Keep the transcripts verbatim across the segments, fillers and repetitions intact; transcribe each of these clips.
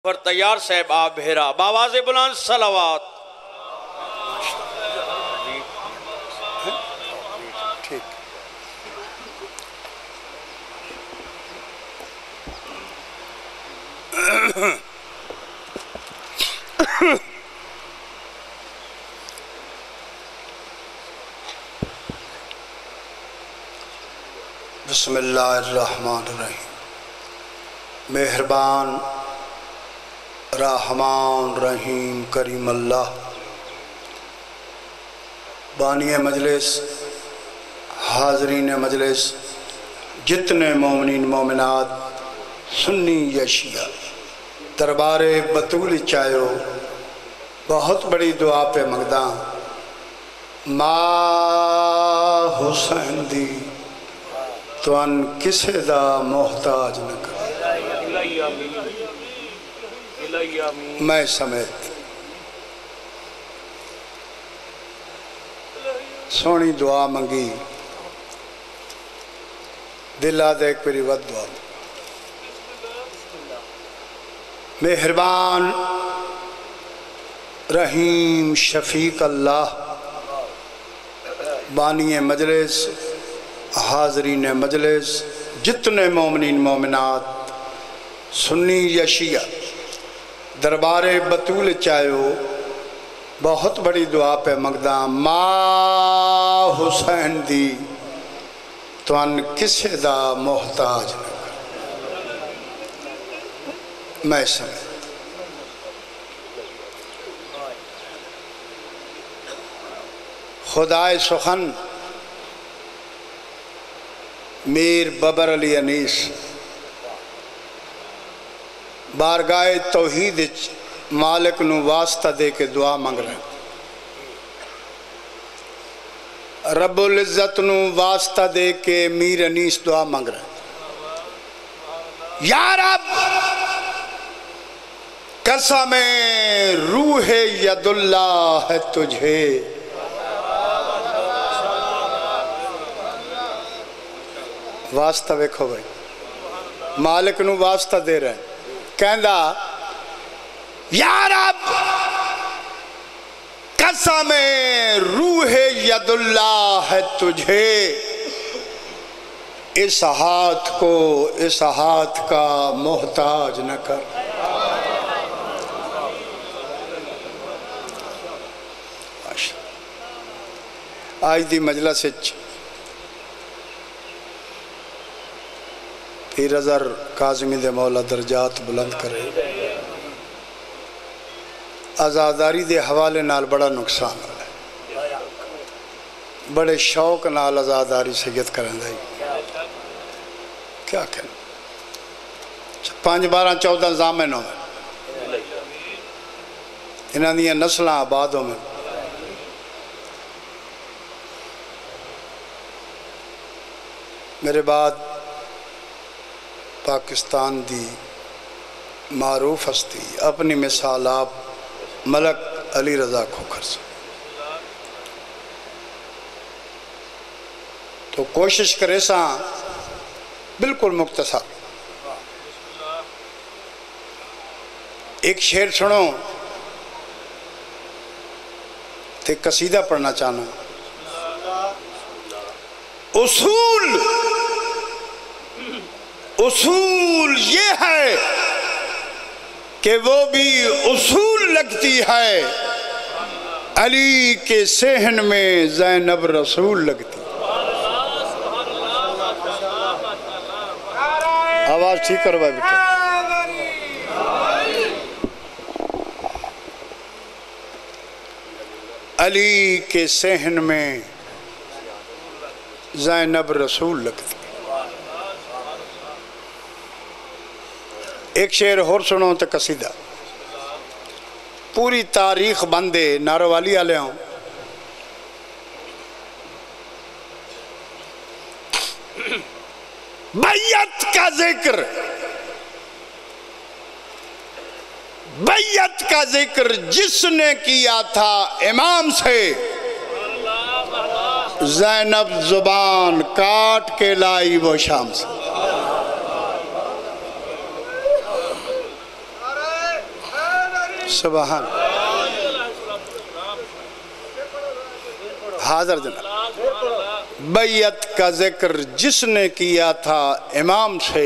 پر تیار صاحب آپ بھیرا باواز بلند صلوات ٹھیک بسم اللہ الرحمن الرحیم مہربان رحمان رحیم کریم اللہ بانی مجلس حاضرین مجلس جتنے مومنین مومنات سنی یا شیعہ دربار بطول چاہو بہت بڑی دعا پہ مگداں ما حسین دی تو ان کسے دا محتاج نہ کر میں سمیت سونی دعا منگی دلہ دیکھ پری ود دعا مہربان رحیم شفیق اللہ بانی مجلس حاضرین مجلس جتنے مومنین مومنات سنی یا شیعہ دربار بطول چاہو بہت بڑی دعا پہ مگداں ما حسین دی تو ان کسے دا محتاج نہ کر میں سمجھ خدائے سخن میر ببر علی انیس بارگاہ توحید مالک نو واسطہ دے کے دعا مانگ رہے ہیں رب العزت نو واسطہ دے کے میر انیس دعا مانگ رہے ہیں یا رب قسم روح ید اللہ ہے تجھے واسطہ ویکھو بھائی مالک نو واسطہ دے رہے ہیں کہندہ یا رب قسم روح ید اللہ ہے تجھے اس ہاتھ کو اس ہاتھ کا محتاج نہ کر آج دی مجلس اچھ پیر ازر کاظمی دے مولا درجات بلند کرے آزاداری دے حوالے نال بڑا نقصان ہے بڑے شوق نال آزاداری سید کریں دائی کیا کہنا پانچ بارہ چودہ زامنوں میں انہاں دیاں نسلیں آبادوں میں میرے بعد پاکستان دی معروف ہستی اپنی مثال آپ ملک علی رضا کھوکھر سے تو کوشش کرے سا بالکل مختصر ایک شعر سنو تے قصیدہ پڑھنا چاہنا اصول اصول یہ ہے کہ وہ بھی اصول لگتی ہے علی کے صحن میں زینب رسول لگتی آواز ٹھیک کرو بھائی بیٹا علی کے صحن میں زینب رسول لگتی ایک شعر اور سنو تو قصیدہ پوری تاریخ بندے ناروالی آلے ہوں بیعت کا ذکر بیعت کا ذکر جس نے کیا تھا امام سے زینب زبان کاٹ کے لائی وہ شام سے سبحان حاضر جناب بیعت کا ذکر جس نے کیا تھا امام سے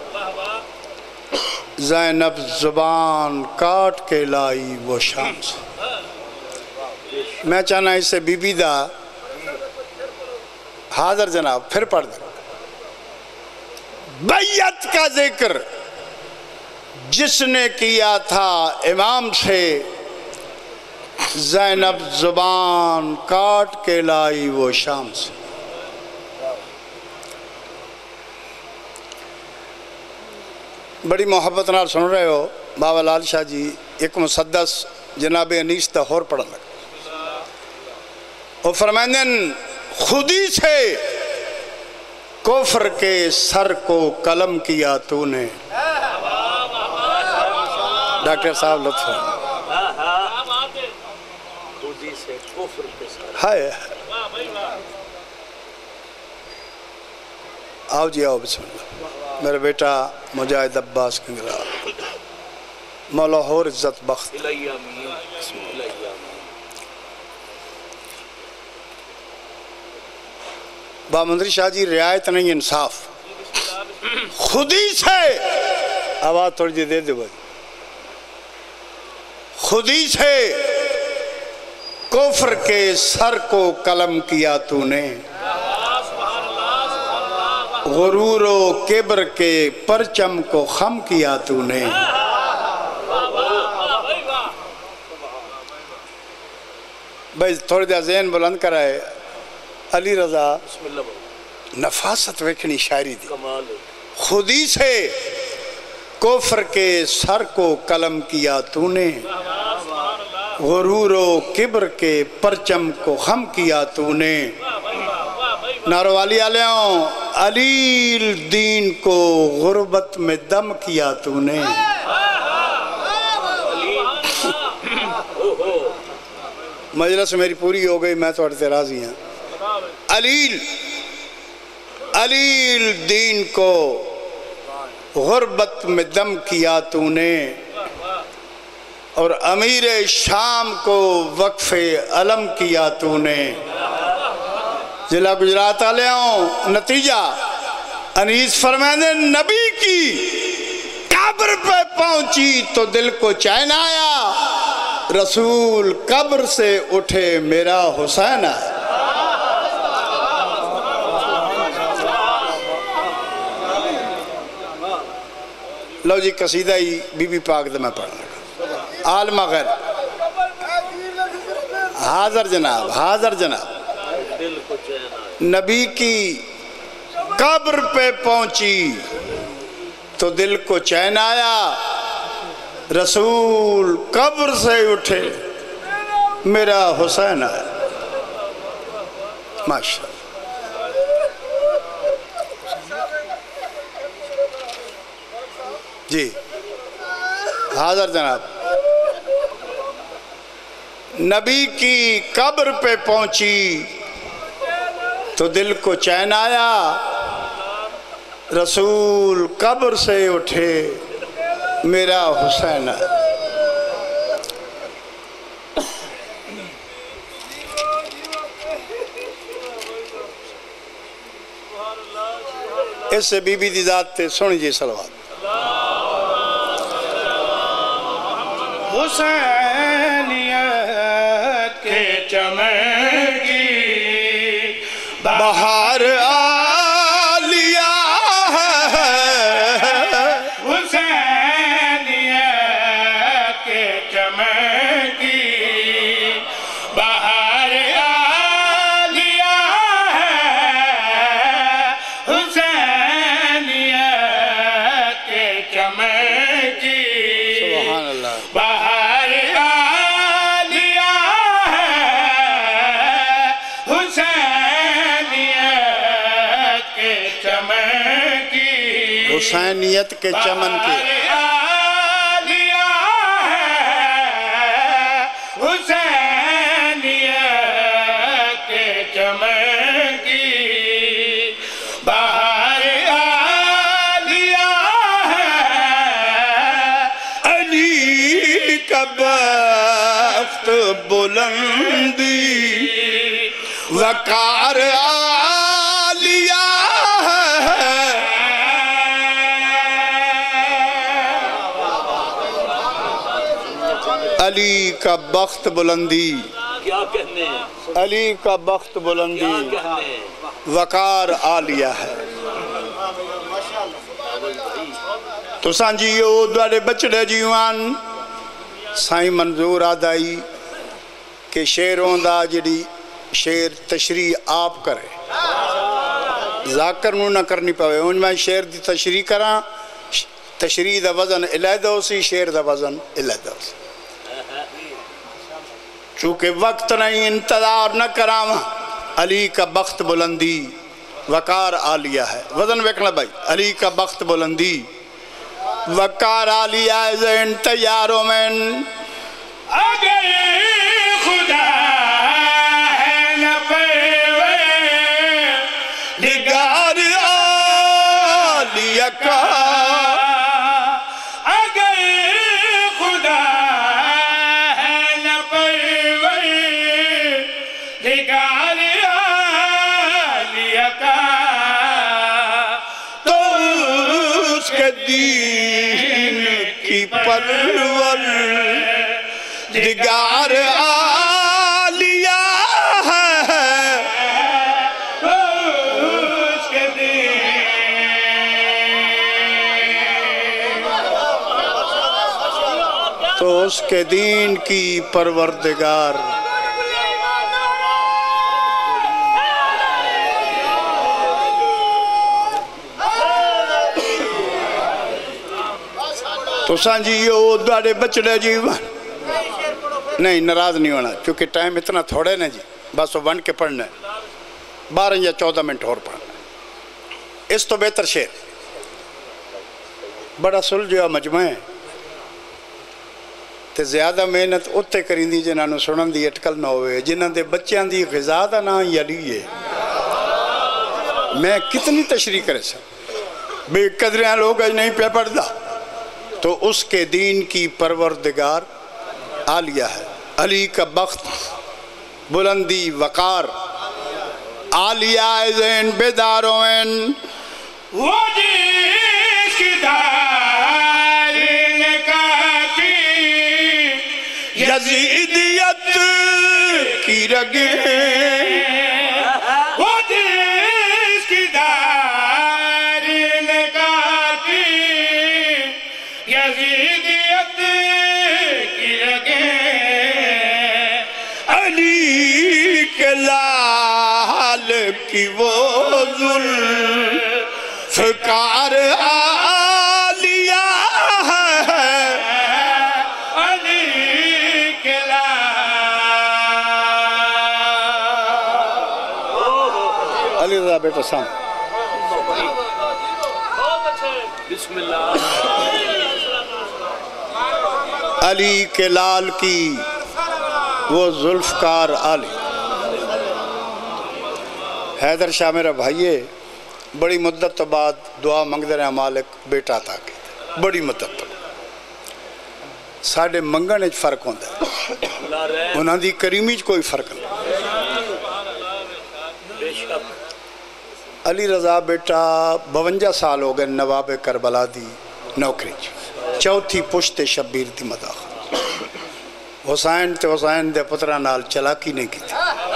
زینب زبان کاٹ کے لائی وہ شام سے میں چاہنا اس سے بی بی دا حاضر جناب پھر پڑھ دیں بیعت کا ذکر جس نے کیا تھا امام سے زینب زبان کاٹ کے لائی وہ شام سے بڑی محبت نال سن رہے ہو بابا لال شاہ جی ایک مسدس جناب انیس تہور پڑھن لگا وہ فرمائندن خودی سے کفر کے سر کو قلم کیا تو نے ڈاکٹر صاحب لطف ہائے آؤ جی آؤ بسم اللہ میرا بیٹا مجاہد عباس کنگرا مولا ہور عزت بخت بامندری شاہ جی رعایت نہیں انصاف خودی سے آواز تھوڑی جی دے دے بھائی خودی سے کفر کے سر کو قلم کیا تو نے غرور و کبر کے پرچم کو خم کیا تو نے بھائی تھوڑی دیا ذہن بلند کرائے علی رضا نفاست ویکھنی شاعری دی خودی سے کفر کے سر کو قلم کیا تو نے غرور و کبر کے پرچم کو خم کیا تو نے نارو والی علیہوں علیل دین کو غربت میں دم کیا تو نے مجلس میری پوری ہو گئی میں تو اڑتے راضی ہیں علیل علیل دین کو غربت میں دم کیا تو نے اور امیر شام کو وقف علم کیا تو نے ضلع گجرات علیہوں نتیجہ انیس فرمائے نبی کی قبر پہ پہنچی تو دل کو چین آیا رسول قبر سے اٹھے میرا حسین آیا لو جی قصیدہ ہی بی بی پاک دے میں پڑھنا عالمہ غیر حاضر جناب حاضر جناب نبی کی قبر پہ پہنچی تو دل کو چین آیا رسول قبر سے اٹھے میرا حسین آیا ماشاءاللہ جی حاضر جناب نبی کی قبر پہ پہنچی تو دل کو چین آیا رسول قبر سے اٹھے میرا حسین آیا اس سے بی بی دی ذات تے سنی جی صلوات حسینیت کے چمن کی بہار آلیا ہے حسینیت کے چمن کی بہار آلیا ہے حسینیت کے چمن کی سبحان اللہ بہار آلیا ہے حسینیت کے چمن کی حسینیت کے چمن کی حسینیت کے چمن کی بہار آلیا ہے علی کا بخت بلندی وقار عالیہ ہے علی کا بخت بلندی کیا کہنے علی کا بخت بلندی وقار عالیہ ہے تو سانجیو دوارے بچڑے جیوان سائیں منظور آدائی کہ شیروں دا جڑی شیر تشریح آپ کرے ذاکر نو نہ کرنی پاوے ان میں شیر دی تشریح کراں تشریح دا وزن علیحدہ ہو سی شیر دا وزن علیحدہ ہو سی چونکہ وقت نہیں انتظار نہ کراں علی کا بخت بلندی وقار عالیہ ہے وزن ویکھنا بھائی علی کا بخت بلندی وقار عالیہ ہے ذہن تیاروں میں اگر خدا ہے نہ پیوے نگار عالیہ کا اگر خدا ہے نہ پیوے نگار عالیہ کا تو اس کے دین کی پرور دگار عالیہ ہے اس کے دین تو اس کے دین کی پروردگار تو سانجیو دوارے بچڑے جیوان نہیں ناراض نہیں ہونا کیونکہ ٹائم اتنا تھوڑے نا جی بس وہ ون کے پڑھنا ہے بارہ یا چودہ منٹ اور پڑھنا ہے اس تو بہتر شیر بڑا سلجھا مجمع ہے تے زیادہ محنت اتے کریں دی جنہاں نو سنن دی اٹکل نہ ہوئے جنہاں دے بچیاں دی غذا دا نا علی ہے میں کتنی تشریح کرے سا بے قدریاں لوگ اج نہیں پہ پڑھدا تو اس کے دین کی پروردگار عالیہ ہے علی کا بخت بلندی وقار عالیہ ذہن بیداروں وہ جس کی دارین کاتی یزیدیت کی رگیں وہ جس کی دارین کاتی یزیدیت کی رگیں علی کے لال کی وہ ذوالفقار عالیہ ہے علی کے لال علی رضا بیٹا سام بسم اللہ علی کے لال کی وہ ذوالفقار عالی حیدر شاہ میرا بھائیے بڑی مدت تو بعد دعا منگتے رہے مالک بیٹا عطا کی بڑی مدت تو ساڑھے منگن اچ فرق ہوندہ ہے انہاں دی کریمی اچ کوئی فرق نہیں علی رضا بیٹا بونجا سال ہو گئے نواب کربلا دی نوکری چوتھی پشت شبیر دی مداخل حسین تے حسین دے پترہ نال چلاکی نہیں کی تھی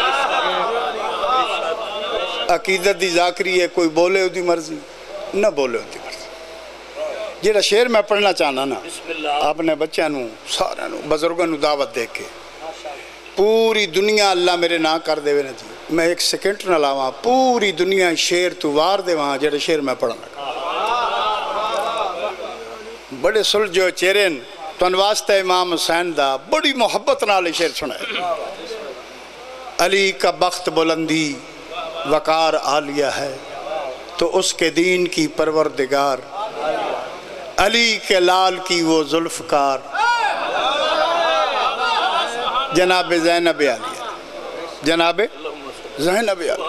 عقیدت دی ذاکری ہے کوئی بولے ہو دی مرضی نہ بولے ہو دی مرضی جیڑا شیر میں پڑھنا چاہنا نا اپنے بچیاں نو سارے نو بزرگوں نو دعوت دے کے پوری دنیا اللہ میرے نہ کر دے نا جی میں ایک سیکنڈ نہ لاواں پوری دنیا شیر تو وار دے وہاں جیڑا شیر میں پڑھنا بڑے سلجھو چیرین تو انواسطہ امام حسین دا بڑی محبت نالے شیر سنائے علی کا بخت بلندی وقار عالیہ ہے تو اس کے دین کی پروردگار علی کے لال کی وہ ذوالفقار جناب زینب عالیہ جناب زینب عالیہ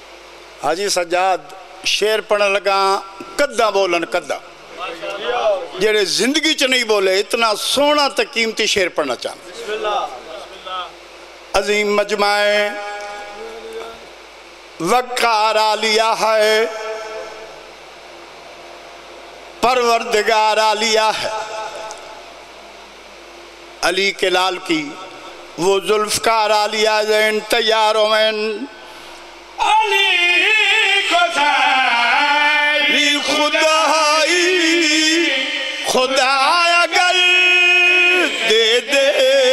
حاجی سجاد شیر پڑھنے لگا کدہ بولن کدہ جڑے زندگی چ نہیں بولے اتنا سونا تے قیمتی شعر پڑھنا چاہتا بسم اللہ عظیم مجمع وقار عالیہ ہے پروردگار عالیہ ہے علی کے لال کی وہ ذوالفقار عالیہ زین تیاروں میں علی کو ساری خدائی خدا اگر دے دے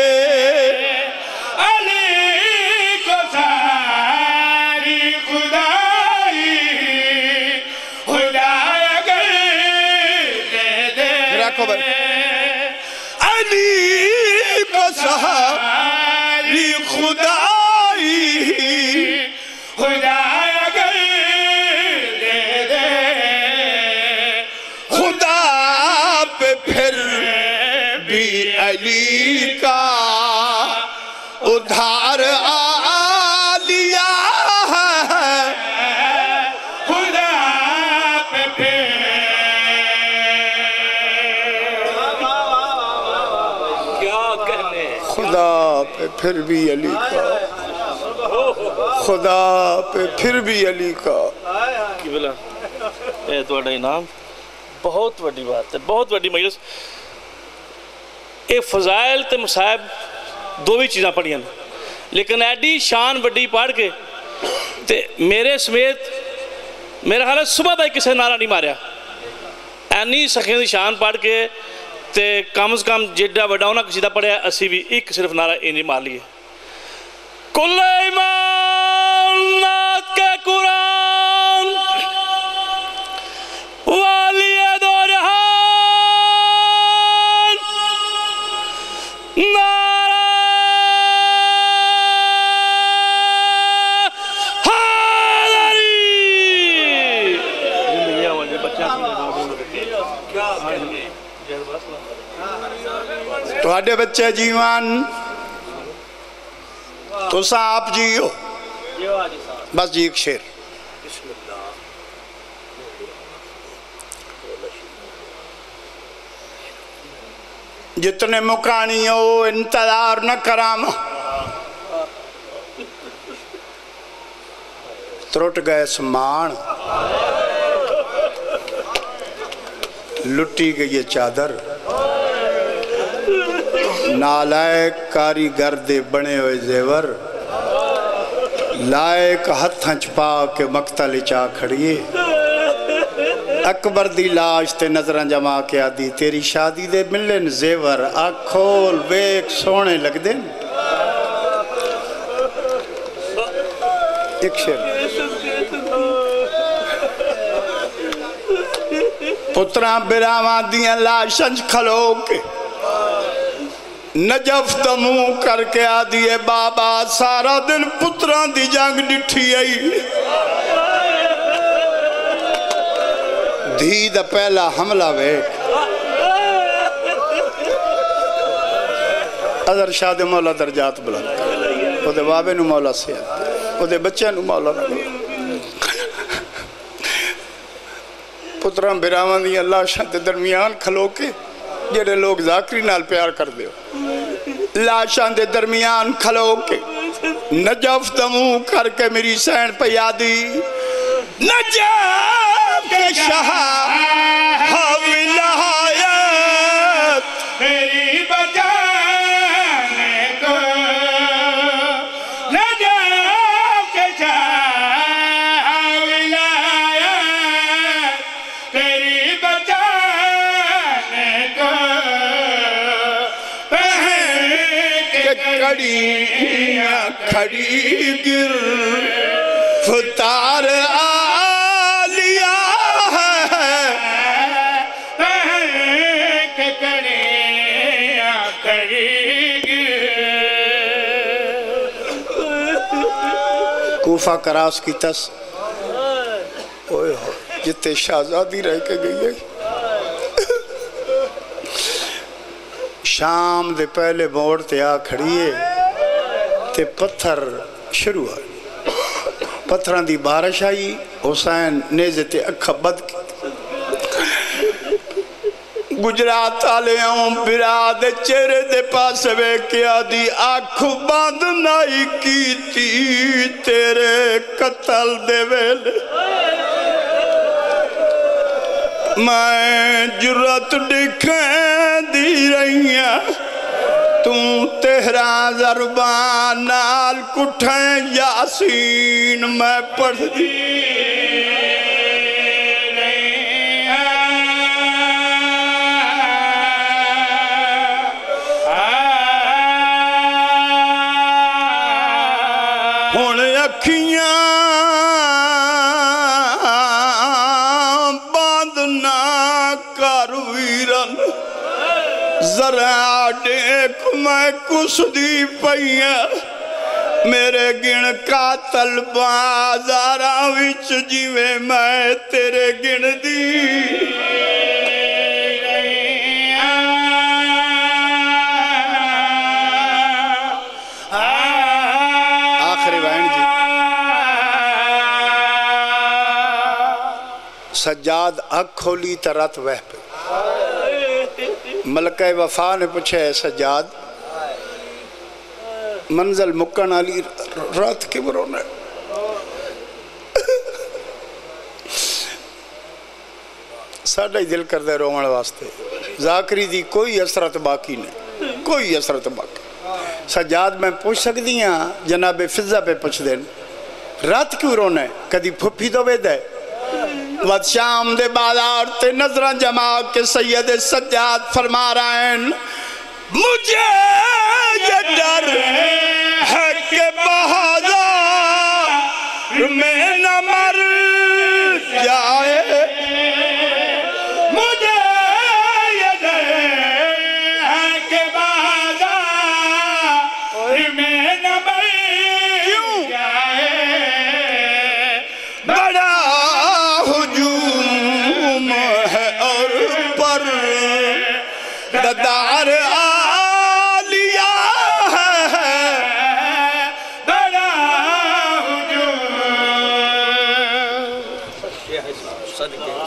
علی کو ساری خدائی خدا اگر دے دے رکھو بھائی علی کو ساری خدائی خدا اگر دے دے خدا پہ پھر بھی علی کا ادھار عالیہ ہے خدا پہ پھر کیا کہنے خدا پہ پھر بھی علی کا خدا پہ پھر بھی علی کا کی بلا اے تو اڈا انعام بہت وڈی بات ہے بہت وڈی مجلس اے فضائل تے مصائب دو بھی چیزاں پڑھیں لیکن ایڈی شان وڈی پڑھ کے تے میرے سمیت میرا خیال ہے صبح دا کسے نعرہ نہیں ماریا اینی سخیاں دی شان پڑھ کے تے کم از کم جیڈا وڈا ہونا کسی دا پڑھیا اسی بھی ایک صرف نعرہ اینی مار لیے کل ایمان نات کے قرآن والی دو جہان نعرہ حیدری زندگی آواز بچہ تو آڈے بچے جیوان تو صاحب جی ہو بس جی ایک شعر جتنے مکانی ہو انتظار نہ کرام ترٹ گئے سمان لٹی گئی یہ چادر نالائق کاریگر دے بنے ہوئے زیور لائق ہتھاں چھپا کے مقتل چا کھڑیے اکبر دی لاش تے نظراں جما کے آدھی تیری شادی دے ملن زیور آنکھ کھول بیک سونے لگ دیں ایک شعر پتراں براواں دیاں لاشنج کھلو کے نجف دموں کر کے آدھیے بابا سارا دن پتران دی جنگ ڈٹھی آئی دھی دا پہلا حملہ ویک ادھر شاہ دے مولا درجات بلند او دے بابے نو مولا سیاد او دے بچے نو مولا نو پتران براوان دی اللہ شاہ دے درمیان کھلو کے جڑے لوگ ذاکری نال پیار کر دیو لاشاں دے درمیان کھلو کے نجف دموں کر کے میری سین پہ یادی نجف کے شاہ ولایت میری بچانے کو نجف کے شاہ ولایت تیری بچانے کو کہ کڑیاں کھڑی گر فتار آلیہ ہے کہ کڑیاں کھڑی کوفہ کراس کی تس اوئے ہو جتے شہزادی رہ کے گئی ہے شام دے پہلے موڑ تے آ کھڑیے تے پتھر شروع آئی پتھران دی بارش آئی حسین نیزے تے اکھا بد کی गुजरात आलियों बिराद चेहरे दे पास वे क्या दी आँख बंद नहीं की थी तेरे कतल दे वेले मैं जुरत दिखें दी रही तू तेरा ज़रबान नाल कुठें यासीन मैं पढ़ दी हुण अखियां बंद ना कर वीरन जरा देख मैं कुसदी पईया मेरे गिण कातल बाजारा विच जिवें मैं तेरे गिण दी सज्जाद अख खोली तो रत वह पे मलका वफा ने पूछे सज्जाद मंजिल मुक्कन वाली रात क्यों रोना साडा ही दिल करता रोवन वास्ते जाकरी दी कोई असरत बाकी नहीं कोई असरत बाकी सज्जाद मैं पूछ सकती हाँ जनाबे फिजा पे पूछ देन रात क्यों रोना है कदी फुफी तो वेद है वद शाम दे बाजार ते नजर जमा के सैयद सज्जाद फरमा रहे हैं मुझे ये डर है कि बाजार में न मर जाए मुझे ये डर है कि बाजार में न मर जाए बड़ा दार आलिया है बड़ा हुजूम